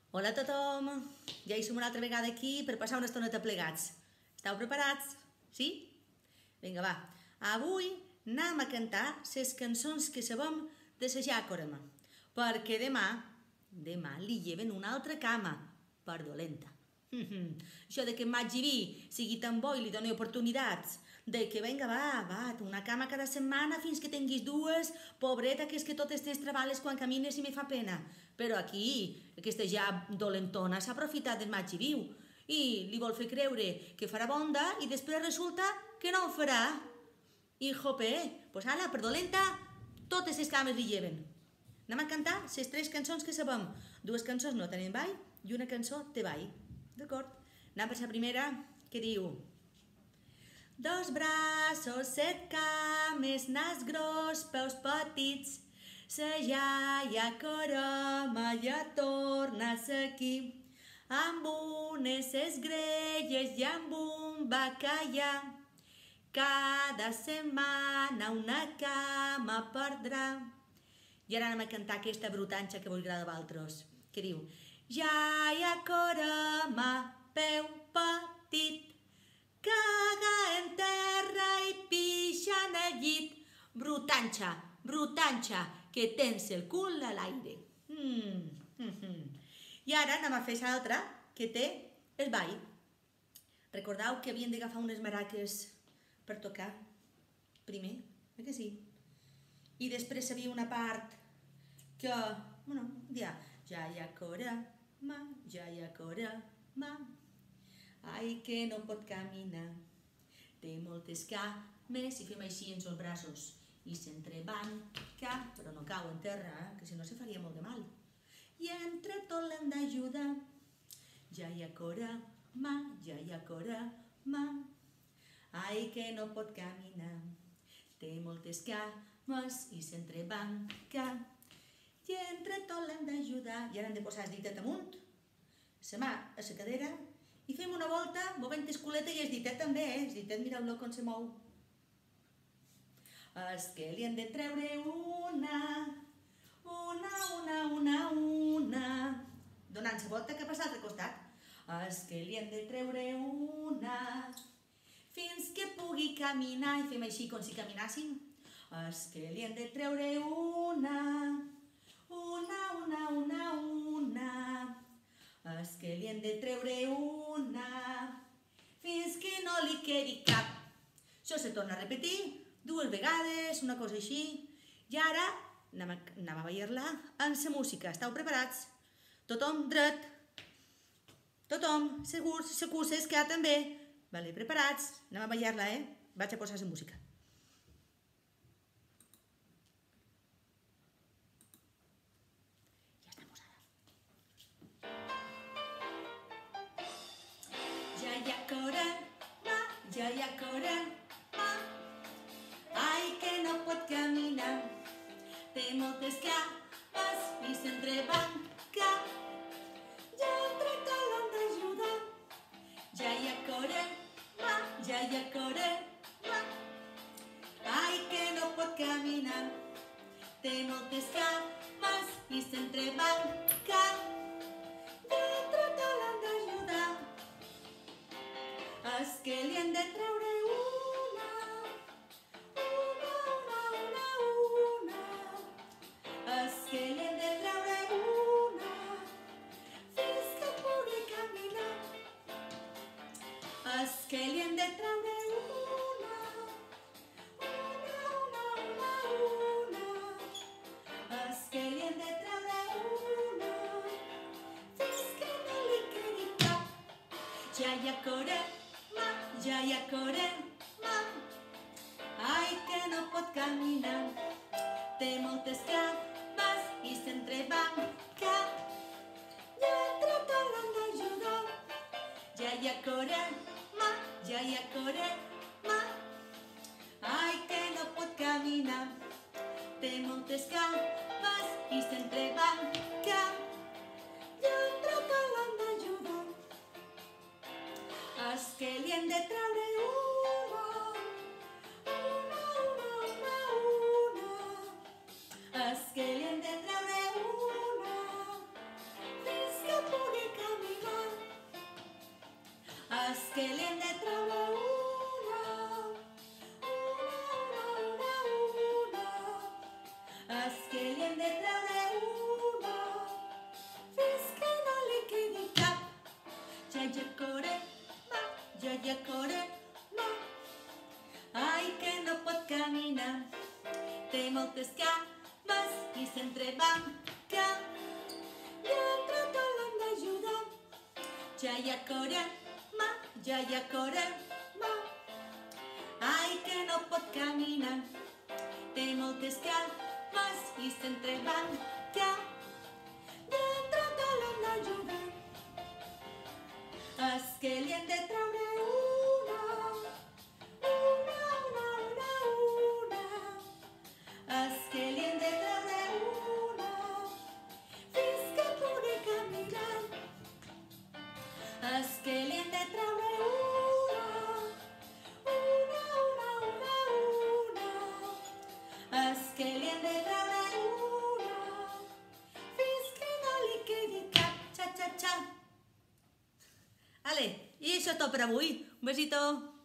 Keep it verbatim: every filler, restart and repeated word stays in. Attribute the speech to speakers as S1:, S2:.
S1: Hola a tothom! Ja hi som una altra vegada aquí per passar una estoneta plegats. Esteu preparats? Sí? Vinga, va. Avui anem a cantar les cançons que sabem de la Jàcorama, perquè demà, demà li lleven una altra cama, per dolenta. Això de que en Maggi Vi sigui tan bo i li doni oportunitats, de que vinga, va, va, una cama cada setmana fins que tinguis dues, pobreta, que és que totes tens trebales quan camines i me fa pena. Però aquí, aquesta ja dolentona s'ha aprofitat del Maggi Viu i li vol fer creure que farà bonda i després resulta que no ho farà. I jope, pues ala, per dolenta, totes les cames li lleven. Anem a cantar les tres cançons que sabem. Dues cançons no tenen ball i una cançó té ball. D'acord? Anem per la primera, que diu: dos braços, set cames, nas gros, peus petits, sa iaia Coroma ja torna aquí, amb unes esgrelles i amb un bacallà. Cada setmana una cama perdrà. I ara anem a cantar aquesta brutanxa que vos agrada a vosaltres, que diu: iaia Coroma, peu petit, caga en terra i pixa en el llit. Brutanxa, brutanxa, que tens el cul a l'aire. Mm, mm, mm. I ara anem a fer l'altra, que té el ball. Recordeu que havien d'agafar unes maraques per tocar? Primer, eh que sí? I després hi havia una part que, bueno, dia, iaia Coroma, iaia Coroma, ai que no pot caminar, té moltes cames, i fem així en els braços i s'entrebanca, però no cau en terra, eh? Que si no se faria molt de mal. I entre tot l'hem d'ajudar, iaia Coroma, iaia Coroma, ai que no pot caminar, té moltes cames i s'entrebanca, i entre tot l'hem d'ajudar. I ara hem de posar el ditet amunt, la mà a la cadera, i fem una volta movent el culeta i el ditet també, eh? El ditet, mireu-lo com se mou. És que li hem de treure una, una, una, una, una, donant la volta cap a l'altre costat. És que li hem de treure una, fins que pugui caminar, i fem així com si caminàssim. És que li hem de treure una, una, una, una, una, és que li hem de treure una, fins que no li quedi cap. Això se torna a repetir dues vegades, una cosa així. I ara anem a, anem a ballar-la amb la música. Esteu preparats? Tothom dret. Tothom, segurs, secusses, que també. Vale, preparats? Anem a ballar-la, eh? Vaig a posar la música. Iaia Coroma, iaia Coroma, ai que no pot caminar, té moltes cames i s'entrebanca, i entre tot l'hem d'ajudar. Iaia Coroma, iaia Coroma, ai que no pot caminar, té moltes cames i s'entrebanca, i entre tot l'hem d'ajudar. És que li hem de treure una, una, una, una, una, és que li hem de treure una, fins que pugui caminar. És que li hem de treure una, una, una, una, una, és que li hem de treure una, fins que no li quedi cap. Iaia Coroma, iaia Coroma, ai que no pot caminar, té moltes cames i s'entrebanca, i entre tot l'hem d'ajudar. Iaia Coroma, iaia Coroma, ai que no pot caminar, té moltes cames i s'entrebanca, i entre tot l'hem d'ajudar. És que li hem de treure una, una, una, una, una, és que li hem de treure una, fins que pugui que li hem de treure una, una, una, una, és que li hem de treure una, fins que no li quedi cap. Jaja Corema, Jaja Corema, ai que no pot caminar, té moltes cames i s'entrebanca, i entre tot l'hem d'ajudar. Jaja Corema, Jaja Corema, ai que no pot caminar, té moltes cames i s'entrebanca, i entre tot l'hem d'ajudar. És que li hem de treure una, una, una, una, una, és que li hem de treure una, fins que pugui caminar. És que li hem de treure una, una, una, una, una, és que li hem de treure una, fins que no li quedi cap. Xa, xa, xa. Ale, i això és tot per avui. Un besito.